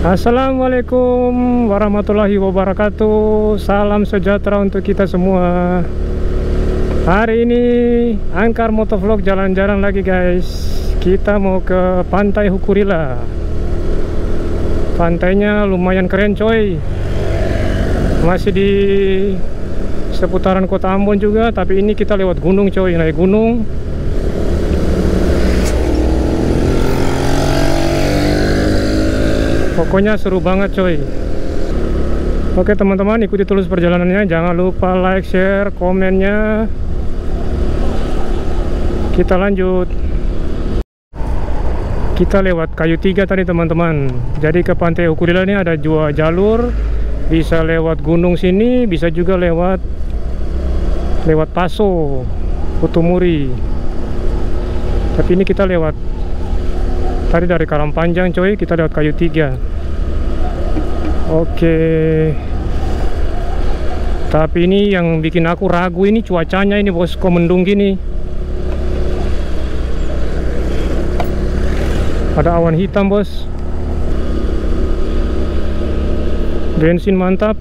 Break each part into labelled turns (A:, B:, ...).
A: Assalamualaikum warahmatullahi wabarakatuh. Salam sejahtera untuk kita semua. Hari ini Angkar Motovlog jalan-jalan lagi guys. Kita mau ke Pantai Hukurila. Pantainya lumayan keren coy. Masih di seputaran kota Ambon juga, tapi ini kita lewat gunung coy, naik gunung. Pokoknya seru banget coy. Oke teman-teman, ikuti terus perjalanannya. Jangan lupa like, share, komennya. Kita lanjut. Kita lewat Kayu Tiga tadi teman-teman. Jadi ke Pantai Hukurila ini ada dua jalur. Bisa lewat gunung sini, bisa juga lewat Paso, Utumuri. Tapi ini kita lewat tadi dari Karangpanjang coy, kita lewat Kayu Tiga. Oke. Tapi ini yang bikin aku ragu ini cuacanya ini bos, kok mendung gini. Ada awan hitam bos. Bensin mantap.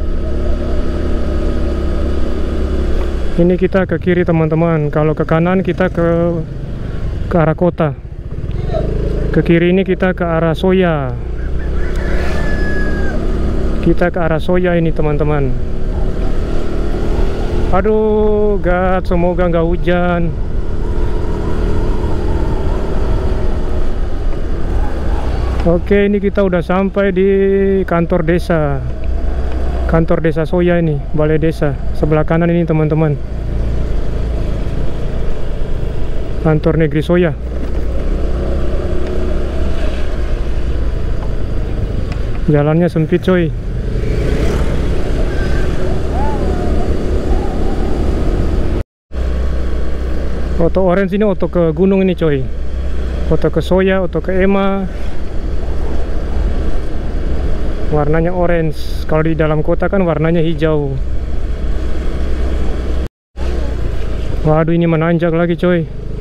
A: Ini kita ke kiri teman-teman. Kalau ke kanan kita ke arah kota. Ke kiri ini kita ke arah Soya. Kita ke arah Soya ini teman-teman. Aduh God, semoga nggak hujan. Oke, ini kita udah sampai di kantor desa. Kantor desa Soya ini, balai desa. Sebelah kanan ini teman-teman. Kantor negeri Soya. Jalannya sempit coy. Oto orange ini oto ke gunung ini coy. Oto ke Soya, oto ke Ema. Warnanya orange. Kalau di dalam kota kan warnanya hijau. Waduh, ini menanjak lagi coy.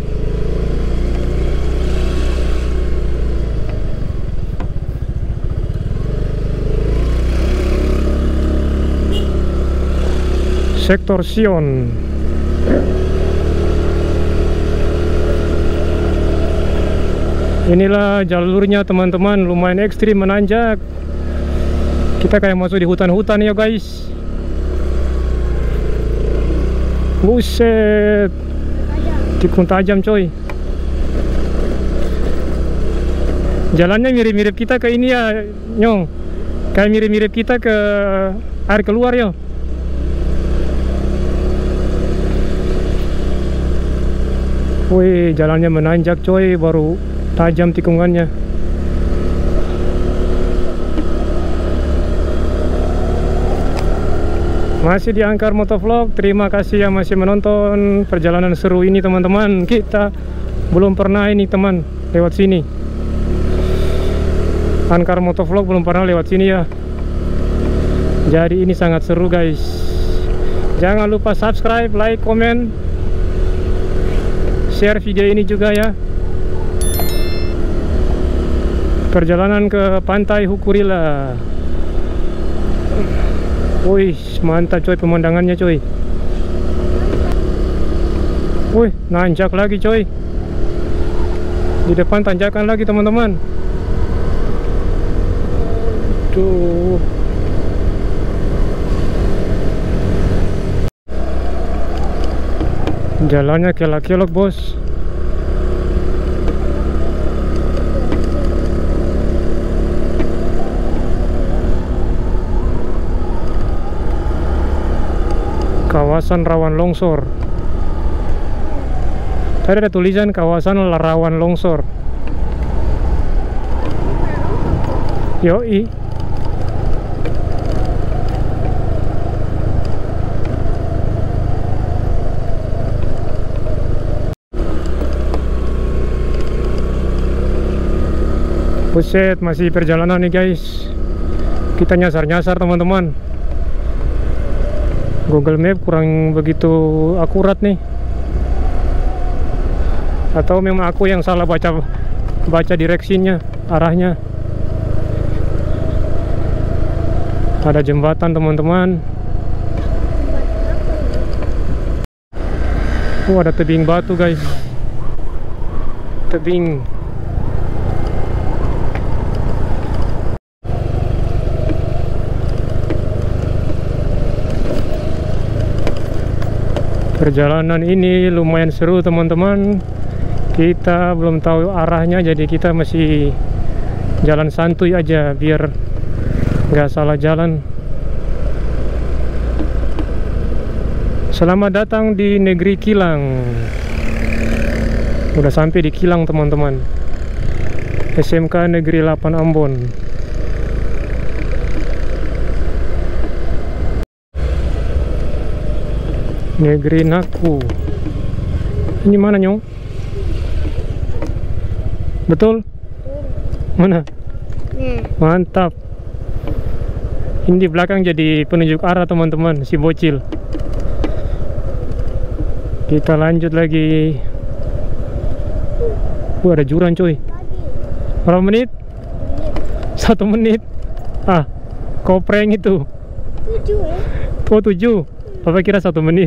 A: Sektor Sion. Inilah jalurnya teman-teman, lumayan ekstrim menanjak. Kita kayak masuk di hutan-hutan ya guys. Buset, tikung tajam coy. Jalannya mirip-mirip kita ke ini ya Nyong. Kayak mirip-mirip kita ke air keluar ya. Wih, jalannya menanjak coy, baru tajam tikungannya. Masih di Angkar Motovlog. Terima kasih yang masih menonton perjalanan seru ini teman-teman. Kita belum pernah ini teman lewat sini. Angkar Motovlog belum pernah lewat sini ya. Jadi ini sangat seru guys. Jangan lupa subscribe, like, komen, share video ini juga ya. Perjalanan ke Pantai Hukurila. Wih, mantap coy pemandangannya coy. Wih, nanjak lagi coy. Di depan tanjakan lagi teman-teman. Tuh. Jalannya kelak-kelok bos. Kawasan rawan longsor. Tadi ada tulisan kawasan rawan longsor. Yoi. Buset, masih perjalanan nih guys. Kita nyasar-nyasar teman-teman. Google Map kurang begitu akurat nih. Atau memang aku yang salah baca direksinya, arahnya. Ada jembatan teman-teman. Oh, ada tebing batu guys. Tebing. Perjalanan ini lumayan seru teman-teman. Kita belum tahu arahnya, jadi kita masih jalan santuy aja biar nggak salah jalan. Selamat datang di negeri Kilang. Udah sampai di Kilang teman-teman. SMK Negeri 8 Ambon. Negeri Naku. Ini mana Nyong? Betul? Mana? Mantap. Ini di belakang jadi penunjuk arah teman-teman, si bocil. Kita lanjut lagi. Ada jurang coy. Berapa menit? 1 menit. Ah, kopreng itu.
B: 7 ya?
A: Oh 7. Papa kira 1 menit.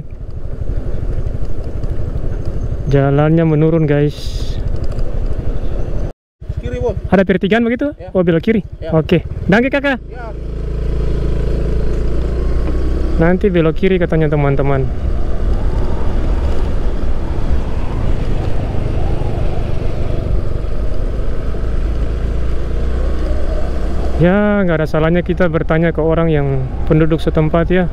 A: Jalannya menurun guys.
C: Kiri bos.
A: Ada pertigaan begitu?
C: Ya.
A: Oh belok kiri.
C: Ya.
A: Oke. Danke kakak.
C: Ya.
A: Nanti belok kiri katanya teman-teman. Ya, nggak ada salahnya kita bertanya ke orang yang penduduk setempat ya.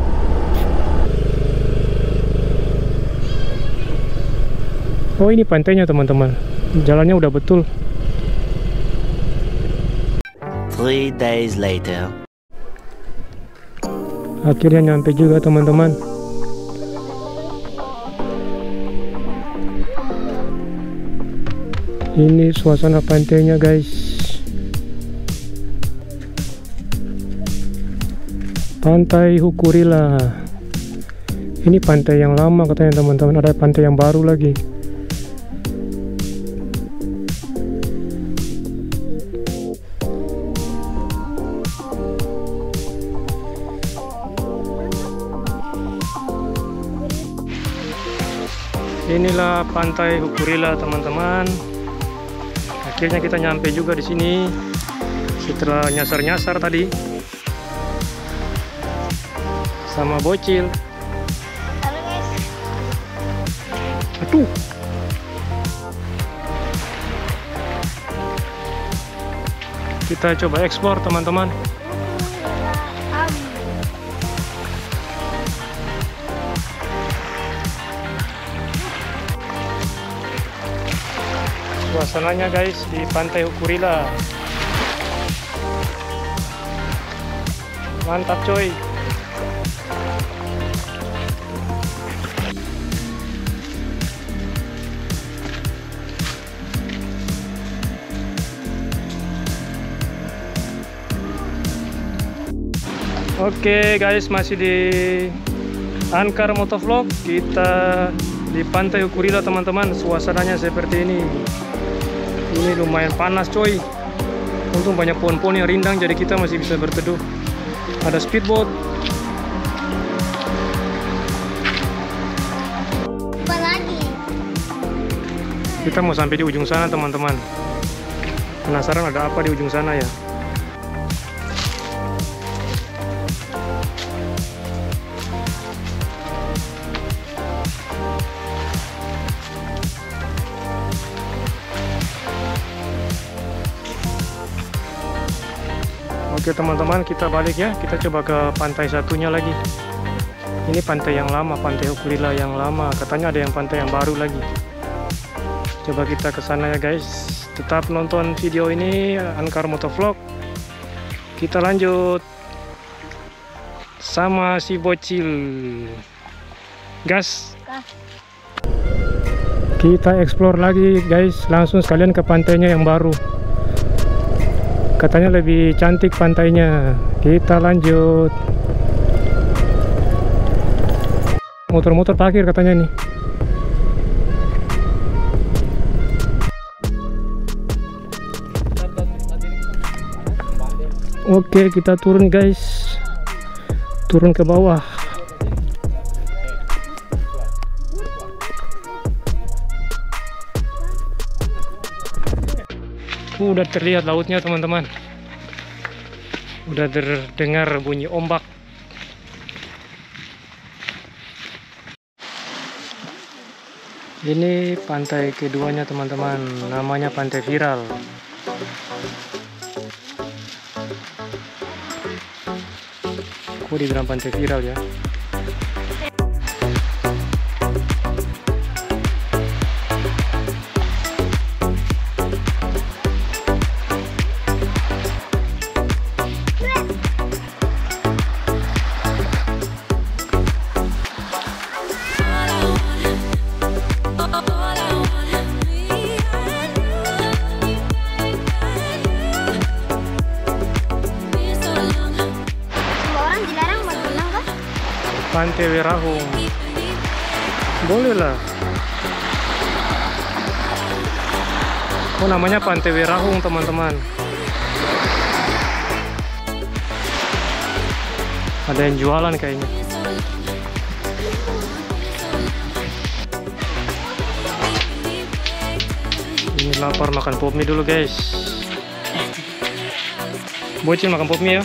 A: Oh, ini pantainya teman-teman. Jalannya udah betul.
D: 3 days later.
A: Akhirnya nyampe juga teman-teman. Ini suasana pantainya guys. Pantai Hukurila. Ini pantai yang lama katanya teman-teman. Ada pantai yang baru lagi. Inilah pantai Hukurila teman-teman. Akhirnya kita nyampe juga di sini setelah nyasar-nyasar tadi sama bocil.
B: Halo guys.
A: Aduh. Kita coba eksplor teman-teman. Suasananya guys di Pantai Hukurila. Mantap coy. Oke guys, masih di Ankar Motovlog. Kita di Pantai Hukurila teman-teman. Suasananya seperti ini. Ini lumayan panas coy. Untung banyak pohon-pohon yang rindang, jadi kita masih bisa berteduh. Ada speedboat.
B: Apa lagi?
A: Kita mau sampai di ujung sana teman-teman. Penasaran ada apa di ujung sana ya? Oke teman-teman, kita balik ya. Kita coba ke pantai satunya lagi. Ini pantai yang lama, Pantai Hukurila yang lama. Katanya ada yang pantai yang baru lagi. Coba kita ke sana ya guys. Tetap nonton video ini Ankar Motovlog. Kita lanjut sama si bocil. Gas. Kita explore lagi guys. Langsung sekalian ke pantainya yang baru. Katanya lebih cantik pantainya. Kita lanjut. Motor-motor parkir katanya nih. Oke, kita turun guys. turun ke bawah. Udah terlihat lautnya teman-teman. Udah terdengar bunyi ombak. Ini pantai keduanya teman-teman, namanya Pantai Viral. Kok dibilang Pantai Viral ya? Pantai Werahung. Boleh lah. Oh, namanya Pantai Werahung teman-teman. Ada yang jualan kayaknya. Ini lapar, makan pop mie dulu guys. Bocil makan pop mie ya.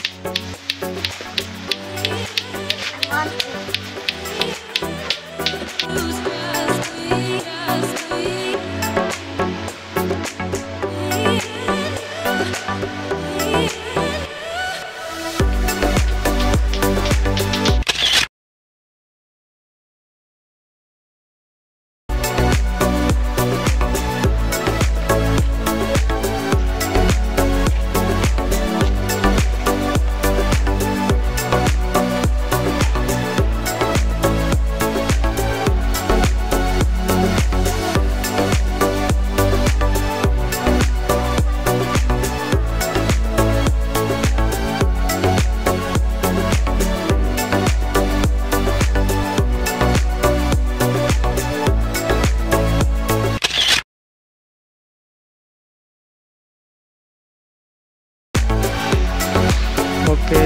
A: Oke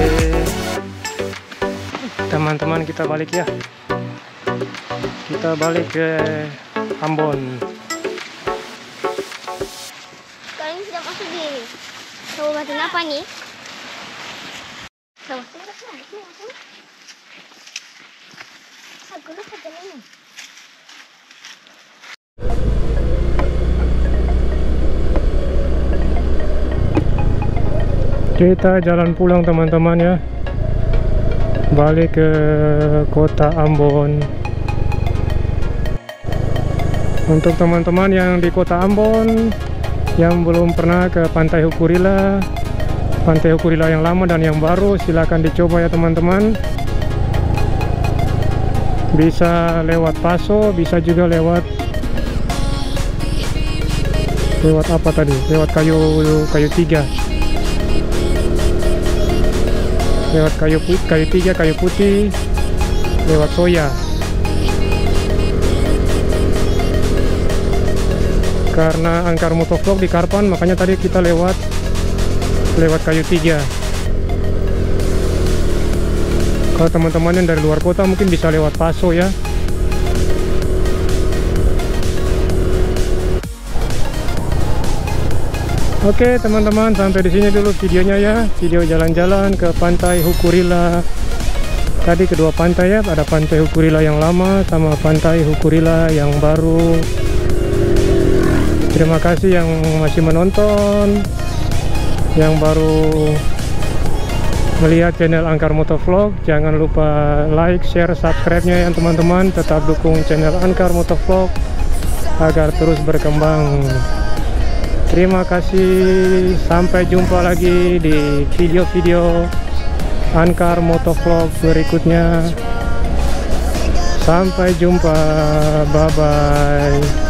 A: teman-teman, kita balik ya. Kita balik ke Ambon.
B: Kalian sudah masuk di kabupaten apa nih? Kabupaten apa? Aku lupa jalannya.
A: Kita jalan pulang teman-teman ya, balik ke kota Ambon. Untuk teman-teman yang di kota Ambon yang belum pernah ke Pantai Hukurila, Pantai Hukurila yang lama dan yang baru, silakan dicoba ya teman-teman. Bisa lewat Paso, bisa juga lewat apa tadi? Lewat kayu 3. Lewat kayu 3, kayu putih, lewat Soya. Karena Angkar Motovlog di Karpan, makanya tadi kita lewat kayu 3. Kalau teman-teman yang dari luar kota mungkin bisa lewat Paso ya. Oke teman-teman, sampai di sini dulu videonya ya. Video jalan-jalan ke Pantai Hukurila. Tadi kedua pantai ya, ada Pantai Hukurila yang lama sama Pantai Hukurila yang baru. Terima kasih yang masih menonton, yang baru melihat channel Angkar Motovlog. Jangan lupa like, share, subscribe-nya ya teman-teman. Tetap dukung channel Angkar Motovlog agar terus berkembang. Terima kasih, sampai jumpa lagi di video-video Angkar Motovlog berikutnya. Sampai jumpa, bye-bye.